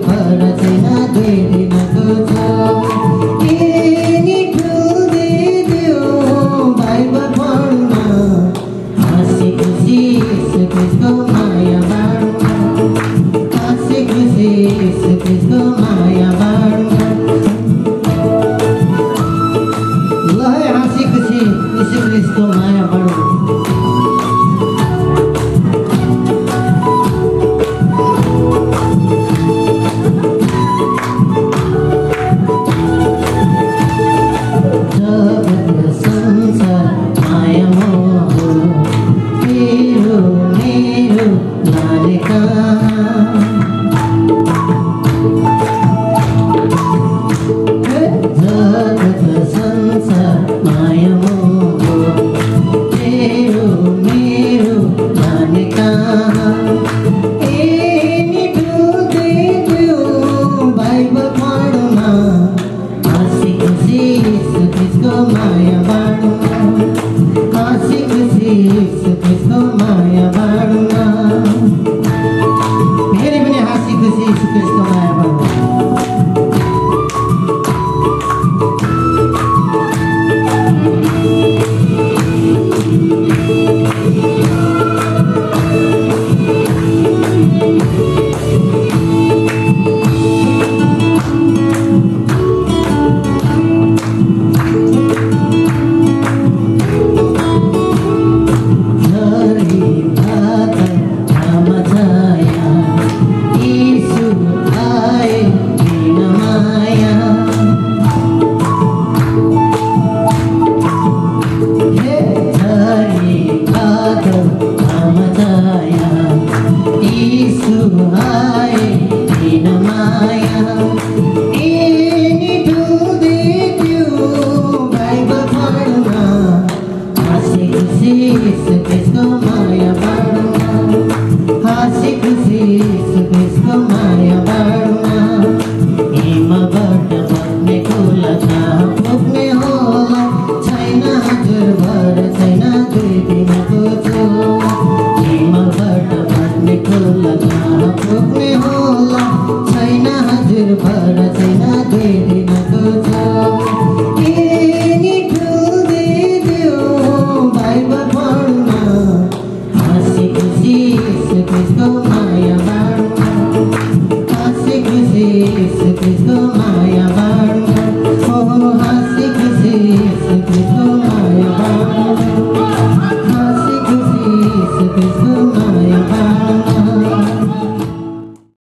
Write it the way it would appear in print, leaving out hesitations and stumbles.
भर छैन दुई दिनको छ यिनी ठुल्दिदियो बाइबल पढ्न हाँसी खुसी यीशु ख्रीष्टको माया बाँड्न हाँसी खुसी यीशु ख्रीष्टको माया बाँड्न ल है हाँसी खुसी यीशु ख्रीष्टको माया बाँड्न हाँसी खुसी यीशु ख्रीष्टको माया बाँड्न